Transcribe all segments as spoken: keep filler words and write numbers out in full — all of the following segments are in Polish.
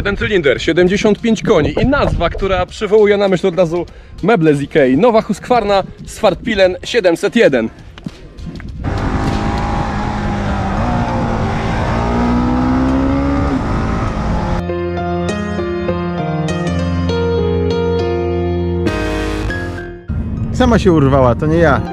Jeden cylinder, siedemdziesiąt pięć koni i nazwa, która przywołuje na myśl od razu meble z Ikei. Nowa Husqvarna Svartpilen siedemset jeden. Sama się urwała, to nie ja.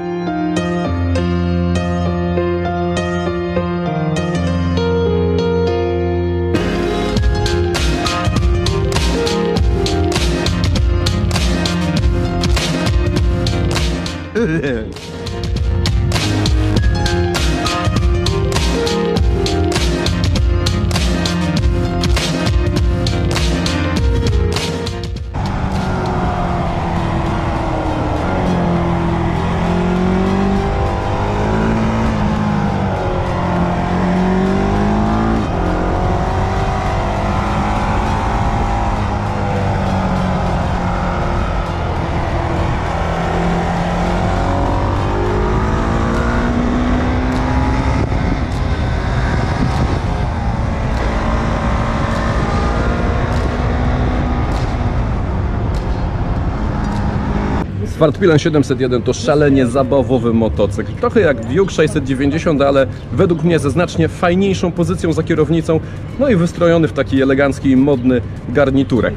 Svartpilen siedemset jeden to szalenie zabawowy motocykl. Trochę jak Duke sześćset dziewięćdziesiąt, ale według mnie ze znacznie fajniejszą pozycją za kierownicą, no i wystrojony w taki elegancki i modny garniturek.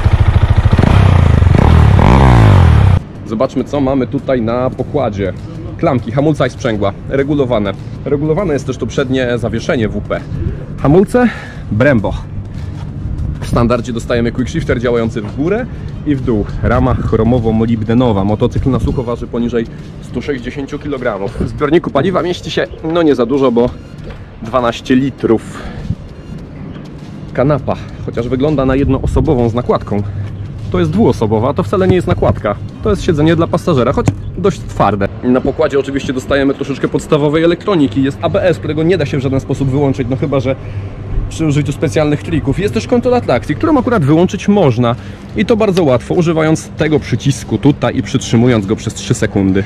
Zobaczmy, co mamy tutaj na pokładzie. Klamki, hamulca i sprzęgła, regulowane. Regulowane jest też to przednie zawieszenie W P. Hamulce Brembo. W standardzie dostajemy quickshifter działający w górę i w dół. Rama chromowo-molibdenowa. Motocykl na sucho waży poniżej stu sześćdziesięciu kilogramów. W zbiorniku paliwa mieści się no nie za dużo, bo dwanaście litrów. Kanapa, chociaż wygląda na jednoosobową z nakładką. To jest dwuosobowa, a to wcale nie jest nakładka. To jest siedzenie dla pasażera, choć dość twarde. Na pokładzie oczywiście dostajemy troszeczkę podstawowej elektroniki. Jest A B S, którego nie da się w żaden sposób wyłączyć, no chyba że przy użyciu specjalnych trików. Jest też kontrola trakcji, którą akurat wyłączyć można. I to bardzo łatwo, używając tego przycisku tutaj i przytrzymując go przez trzy sekundy.